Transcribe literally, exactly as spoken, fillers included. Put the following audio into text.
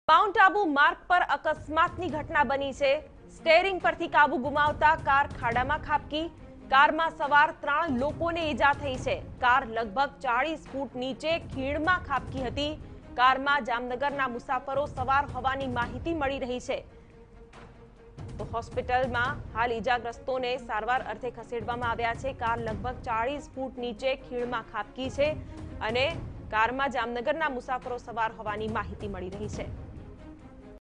Mount Abu માર્ગ પર અકસ્માતની ઘટના બની છે। સ્ટેરિંગ પરથી કાબુ ગુમાવતા કાર ખાડામાં ખાબકી। કારમાં સવાર ત્રણ લોકોને ઈજા થઈ છે। કાર લગભગ ચાલીસ ફૂટ નીચે ખીણમાં ખાબકી હતી। કારમાં જામનગરના મુસાફરો સવાર હોવાની માહિતી મળી રહી છે। તો હોસ્પિટલમાં હાલ ઈજાગ્રસ્તોને સારવાર અર્થે ખસેડવામાં આવ્યા છે। કાર લગભગ ચાલીસ ફૂટ નીચે ખીણમાં ખાબકી છે અને કારમાં જામનગરના મુસાફરો સવાર હોવાની માહિતી મળી રહી છે।